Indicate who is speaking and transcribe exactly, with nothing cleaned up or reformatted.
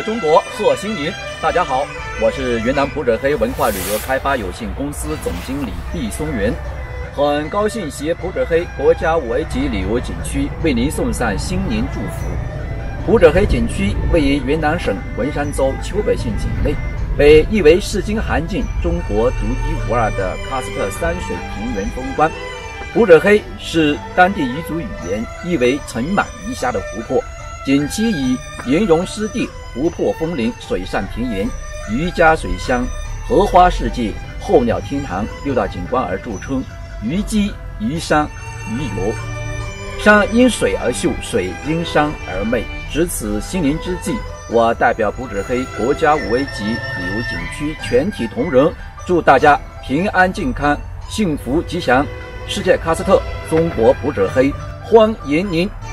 Speaker 1: 中国贺新林。大家好，我是云南普者黑文化旅游开发有限公司总经理毕松元，很高兴携普者黑国家五 A 级旅游景区为您送上新年祝福。普者黑景区位于云南省文山州秋北县境内，被誉为世经罕见、中国独一无二的喀斯特山水平原风光。普者黑是当地彝族语言意为盛满鱼虾的湖泊，景区以岩溶湿地、湖泊枫林、水上庭园、渔家水乡、荷花世界、候鸟天堂六大景观而著称，鱼基、鱼山、鱼游。山因水而秀，水因山而美。值此新年之际，我代表普者黑国家五 A 级旅游景区全体同仁，祝大家平安健康、幸福吉祥。世界喀斯特，中国普者黑，欢迎您！